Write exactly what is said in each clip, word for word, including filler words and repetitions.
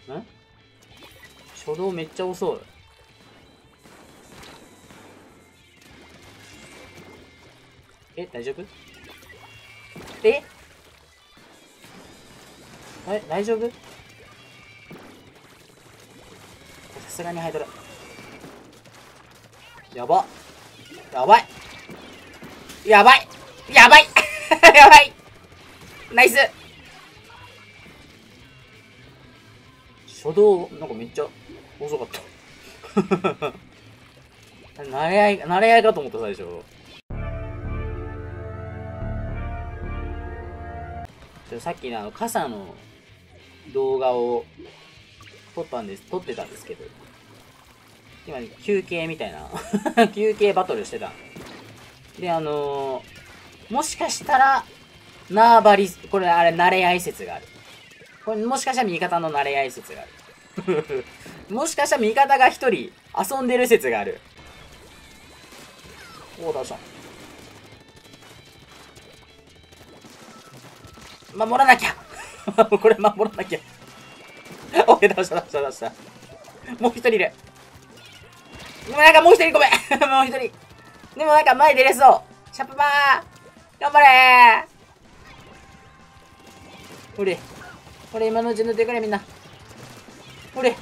ん初動めっちゃ遅い。え、大丈夫？ええ、大丈夫？さすがにハイドラ。やば。やばい。やばい。やばい。やばい。ナイス。初動、なんかめっちゃ遅かった。慣れ合い、慣れ合いかと思った最初。さっきのあの傘の動画を撮ったんです、撮ってたんですけど、今休憩みたいな休憩バトルしてた。で、あのー、もしかしたら、縄張り、これあれ、慣れ合い説がある。これもしかしたら味方の慣れ合い説がある。もしかしたら味方が一人遊んでる説がある。おお、倒した。守らなきゃこれ守らなきゃオッケー、倒した倒した倒した。もう一人いる。でもなんかもう一人ごめんもう一人。でもなんか前出れそう。シャップバー頑張れー。ほれ。ほれ、今のうち塗ってくれみんな。ほれ。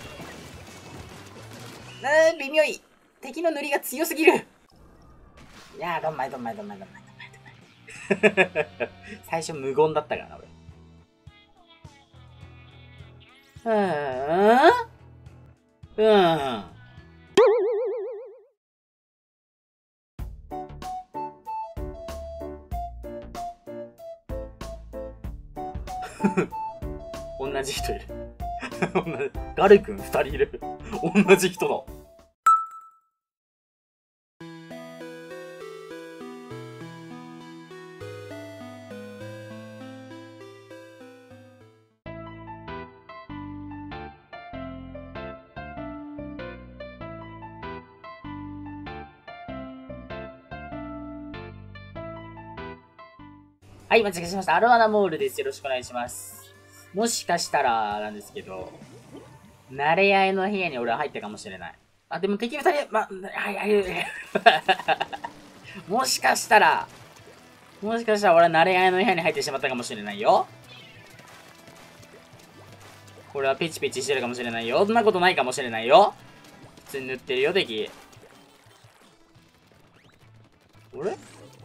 あー、微妙い。敵の塗りが強すぎる。いやー、どんまいどんまいどんまいどんまいどんまいどんまい。最初無言だったからな、俺。うーんうーん。同じ人いる。ガル君二人いる。同じ人だ。はい、間違えしました。アロワナモールです。よろしくお願いします。もしかしたら、なんですけど、慣れ合いの部屋に俺は入ったかもしれない。あ、でも敵二人、ま、はい、はい、もしかしたら、もしかしたら俺は慣れ合いの部屋に入ってしまったかもしれないよ。これはペチペチしてるかもしれないよ。そんなことないかもしれないよ。普通に塗ってるよ、敵。あれ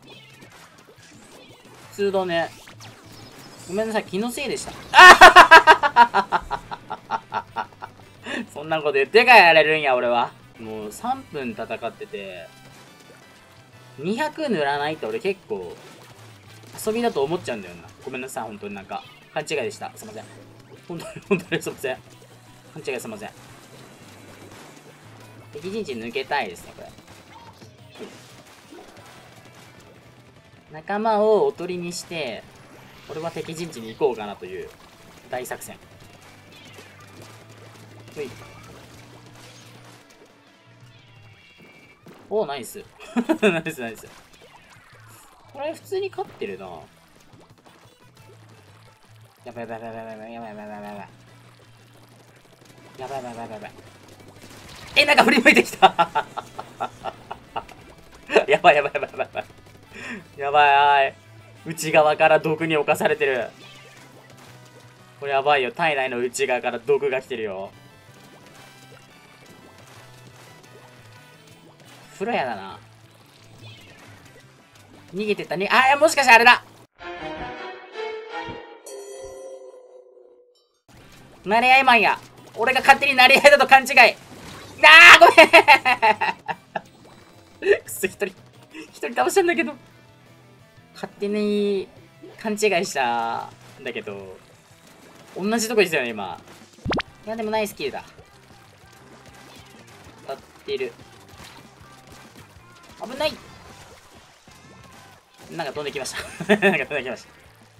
普通だね。ごめんなさい、気のせいでした。そんなこと言ってからやれるんや、俺は。もうさんぷん戦ってて、にひゃく塗らないって俺結構、遊びだと思っちゃうんだよな。ごめんなさい、本当になんか、勘違いでした。すいません。本当に、本当にすいません。勘違いすいません。敵陣地抜けたいですね、これ。仲間をおとりにして、俺は敵陣地に行こうかなという大作戦。ほい。おー、ナイス。ナイスナイス。これ普通に勝ってるな。やばいやばいやばいやばいやばいやばいやばいやばいやばい。やばいやばいやばいやばいやばい。え、なんか振り向いてきたやばいやばいやばいやばいやばい。やばい。内側から毒に侵されてる。これやばいよ。体内の内側から毒が来てるよ。フラヤだな。逃げてったね。あー、もしかしてあれだ。慣れ合いマンや。俺が勝手に慣れ合いだと勘違い。あー、ごめんくそ、一人、一人倒したんだけど。勝手に勘違いしたんだけど、同じとこですよね、今。いや、でもナイスキルだ。当たってる。危ない。なんか飛んできました。なんか飛んできました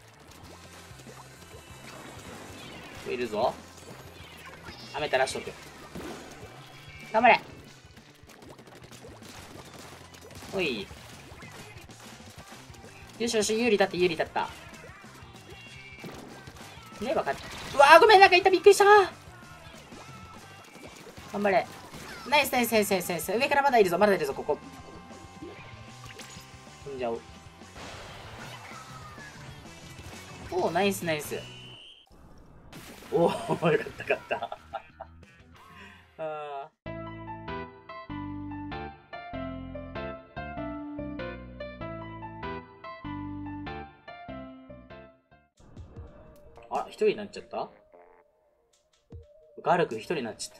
。いるぞ。雨垂らしとく。頑張れ。おい。よしよし、有利だって有利だった。ねえ、わかった。うわー、ごめん、なんかいた、びっくりした。 頑張れ。ナイスナイスナイスナイスナイス。上からまだいるぞ、まだいるぞ、ここ。飛んじゃおう。おお、ナイスナイス。おお、よかったよかった。ああ、一人になっちゃった？ガルク一人になっちゃった。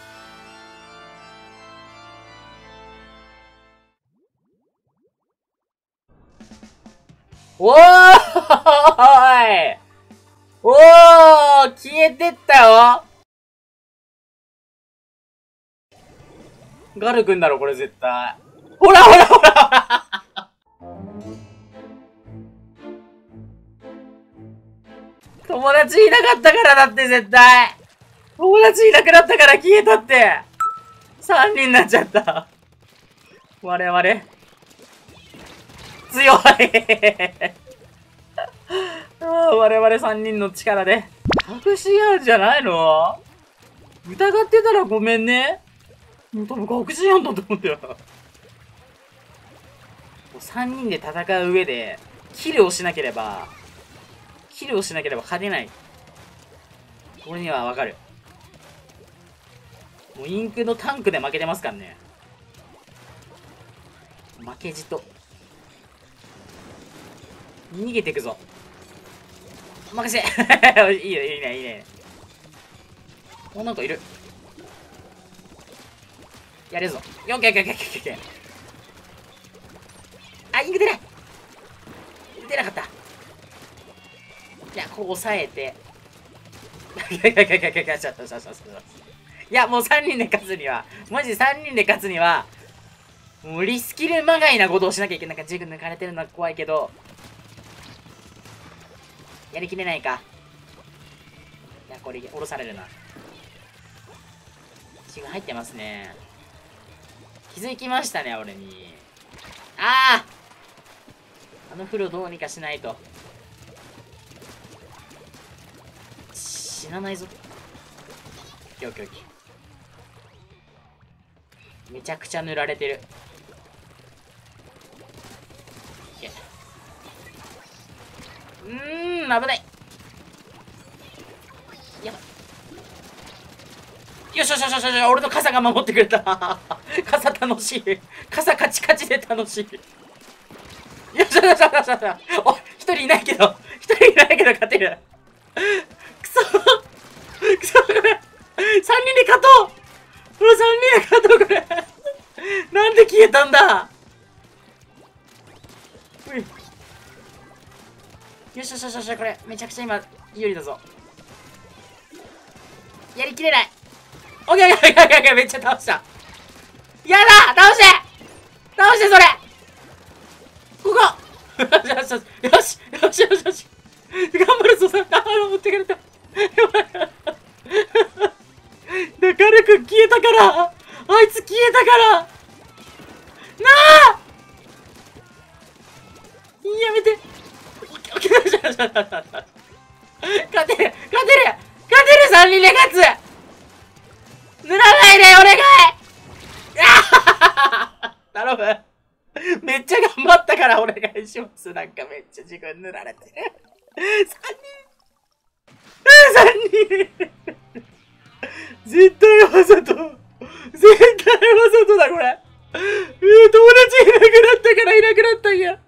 おーいおー消えてったよ。ガルくんだろ、これ絶対。ほらほらほらほら友達いなかったからだって、絶対。友達いなくなったから消えたって。さんにんになっちゃった。我々。強い我々さんにんの力で確信あるんじゃないの？疑ってたらごめんね。もう多分確信あんだと思ったよ。さんにんで戦う上でキルをしなければキルをしなければ勝てない。俺にはわかる。もうインクのタンクで負けてますからね。負けじと逃げていくぞ。任せいいよ、いいね、いいね。お、なんかいる。やれるぞ。よんけーけーけーけーけー。あ、インク出ない出なかった。いや、こう押さえて。いやいやいやいやいやいや、ちょっと、ちょっと、ちょっと。いや、もうさんにんで勝つには、マジさんにんで勝つには、もうリスキルまがいなことをしなきゃいけない。なんかジグ抜かれてるのは怖いけど、やりきれないか。いや、これ、降ろされるな。血が入ってますね。気づきましたね、俺に。あああの風呂どうにかしないと。死なないぞ。オッケーオッケーオッケー。めちゃくちゃ塗られてる。うーん、危ない。やばい。よしよしよしよしよし、俺の傘が守ってくれた。傘楽しい。傘カチカチで楽しい。よしよしよしよしよし。お、一人いないけど、一人いないけど勝てる。くそくそ、これ。三人で勝とう。もう三人で勝とう、これ。なんで消えたんだ。うい。よしよしよしよし、これめちゃくちゃ今有利だぞ。やりきれない。オッケーオッケーオッケーオッケー、めっちゃ倒した。やだ、倒して倒してそれここよしよしよしよしよしよし、頑張るぞ。さあ、持ってかれた。やばい。だからくん消えたから、あいつ消えたからなあ、やめて。勝てる勝てる勝てるさんにんで勝つ。塗らないでお願い頼む。めっちゃ頑張ったからお願いします。なんかめっちゃ自分塗られてる。さんにんさんにん絶対わざと絶対わざとだこれ。友達いなくなったからいなくなったんや。